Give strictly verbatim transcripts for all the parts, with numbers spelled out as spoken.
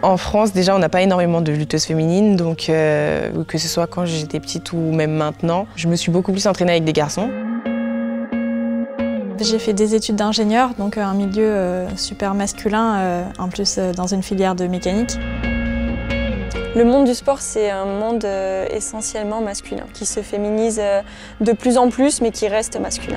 En France, déjà, on n'a pas énormément de lutteuses féminines, donc euh, que ce soit quand j'étais petite ou même maintenant, je me suis beaucoup plus entraînée avec des garçons. J'ai fait des études d'ingénieur, donc un milieu euh, super masculin, euh, en plus euh, dans une filière de mécanique. Le monde du sport, c'est un monde euh, essentiellement masculin, qui se féminise euh, de plus en plus, mais qui reste masculin.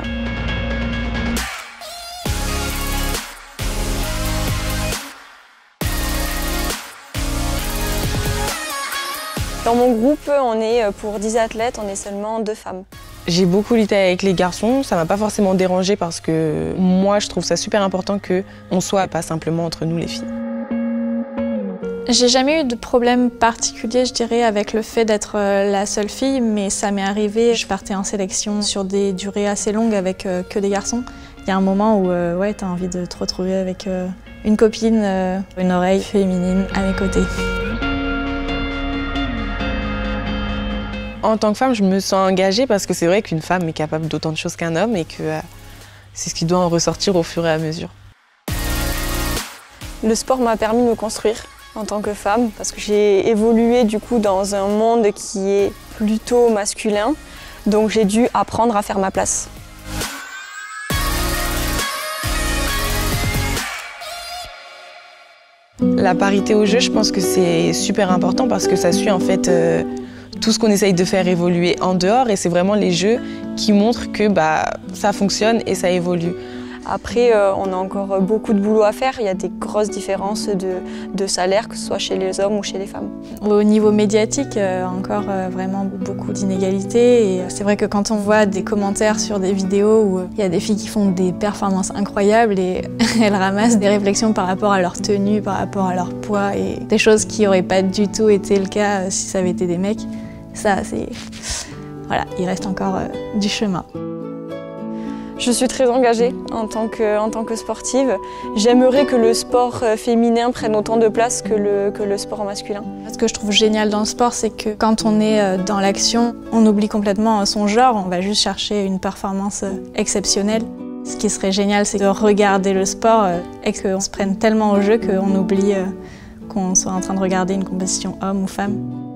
Dans mon groupe, on est pour dix athlètes, on est seulement deux femmes. J'ai beaucoup lutté avec les garçons, ça m'a pas forcément dérangée parce que moi je trouve ça super important qu'on soit pas simplement entre nous les filles. J'ai jamais eu de problème particulier, je dirais, avec le fait d'être la seule fille, mais ça m'est arrivé, je partais en sélection sur des durées assez longues avec que des garçons. Il y a un moment où euh, ouais, tu as envie de te retrouver avec euh, une copine, euh, une oreille féminine à mes côtés. En tant que femme, je me sens engagée parce que c'est vrai qu'une femme est capable d'autant de choses qu'un homme et que euh, c'est ce qui doit en ressortir au fur et à mesure. Le sport m'a permis de me construire en tant que femme parce que j'ai évolué du coup dans un monde qui est plutôt masculin, donc j'ai dû apprendre à faire ma place. La parité au jeu, je pense que c'est super important parce que ça suit en fait euh, tout ce qu'on essaye de faire évoluer en dehors et c'est vraiment les jeux qui montrent que bah, ça fonctionne et ça évolue. Après, euh, on a encore beaucoup de boulot à faire. Il y a des grosses différences de, de salaire, que ce soit chez les hommes ou chez les femmes. Au niveau médiatique, euh, encore euh, vraiment beaucoup d'inégalités. Et c'est vrai que quand on voit des commentaires sur des vidéos où il y a des filles qui font des performances incroyables et elles ramassent des réflexions par rapport à leur tenue, par rapport à leur poids et des choses qui n'auraient pas du tout été le cas si ça avait été des mecs, ça c'est... Voilà, il reste encore euh, du chemin. Je suis très engagée en tant que, en tant que sportive. J'aimerais que le sport féminin prenne autant de place que le, que le sport masculin. Ce que je trouve génial dans le sport, c'est que quand on est dans l'action, on oublie complètement son genre, on va juste chercher une performance exceptionnelle. Ce qui serait génial, c'est de regarder le sport et qu'on se prenne tellement au jeu qu'on oublie qu'on soit en train de regarder une compétition homme ou femme.